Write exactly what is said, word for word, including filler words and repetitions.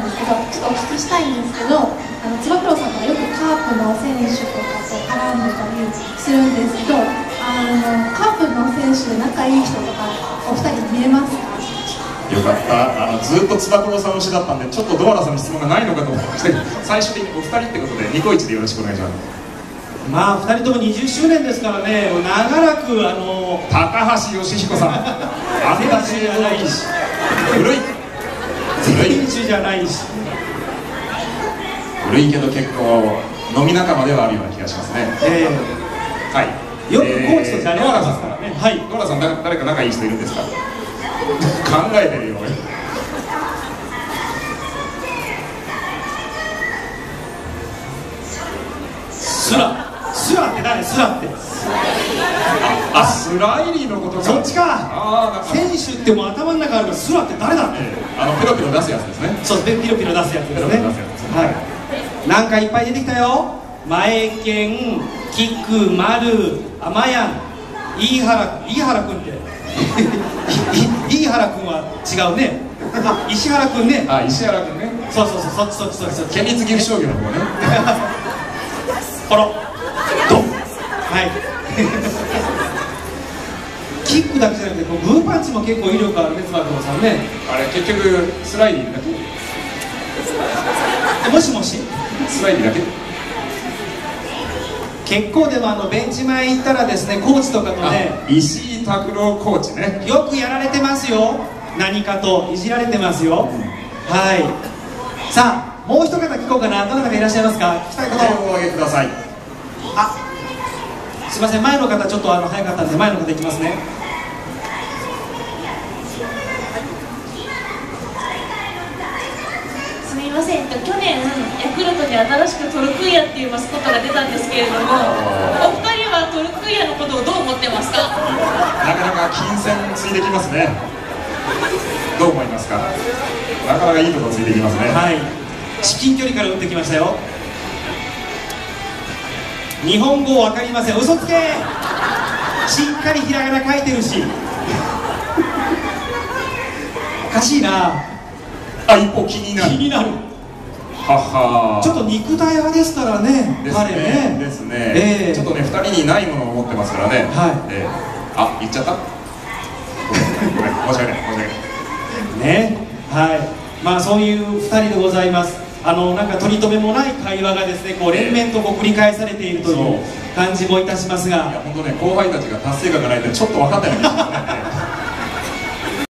ですけど、ちょっとお聞きしたいんですけど、あのつば九郎さんとかよくカープの選手とかと絡んでたりするんですけど、あのカープの選手で仲いい人とかお二人見れますか？ よかった。あのずっとつば九郎さん推しだったんで、ちょっとドアラさんに質問がないのかと思いましたけど、最終的にお二人ってことでニコイチでよろしくお願いします。 まあふたりともにじゅっしゅうねんですからね、長らくあの高橋義彦さんあんな選手じゃないし、 古い選手じゃないし、 古いけど結構飲み仲間ではあるような気がしますね。 えー、はい。 よくコーチとじゃれ合いますからね。はい。 ドアラさん、だ誰か仲いい人いるんですか？考えてるよ。 スラスラって誰？スラってあ、スライリーのことか。 そっちか。 ああ、 選手ってもう頭の中あるから、スラって誰だって、 えー、あのペロペロ出すやつですね。 そう、ピロピロ出すやつですね。 ペロペロ出すやつですね。 はい。なんかいっぱい出てきたよ。前剣、菊、丸、甘やん、飯原、飯原君って飯原君は違うね。石原君ね。 あ、石原君ね。 そうそうそう、そっちそっちそっちそっち。 県立岐阜商業の方ね。 コロドン。はい。キックだけじゃなくて、こうグーパンチも結構威力あるね、つば九郎さんね。 あれ結局スライディーだけ。 もしもし。 スライディーだけ。 結構でもあのベンチ前行ったらですね、コーチとかとね、 石井拓郎コーチね、 よくやられてますよ。何かといじられてますよ。はい。さあ、もう一方聞こうかな。どなたかいらっしゃいますか？聞きたいこと。 手をお挙げください。 あ、すいません、前の方ちょっとあの早かったんで前の方行きますね。 すみません、去年ヤクルトに新しくトルクイヤっていうマスコットが出たんですけれども、お二人はトルクイヤのことをどう思ってますか？ なかなか金銭ついてきますね。どう思いますか？なかなかいいところついてきますね。 はい。至近距離から打ってきましたよ。日本語わかりません。嘘つけ。しっかりひらがな書いてるし。おかしいな。 あ、一方気になる。 気になる。 はは。 ちょっと肉体派ですからね。 です彼ね。 ですね。 えー、 ちょっとね、二人にないものを持ってますからね。 はい。 えー、あ、言っちゃった。ごめん、申し訳ない、申し訳ない。 ね。はい。まあそういうふたりでございます。あのなんか取り留めもない会話がですね、こう連綿とこう繰り返されているという感じもいたしますが、 いや本当ね、後輩たちが達成感がないとちょっと分かんないんですよね。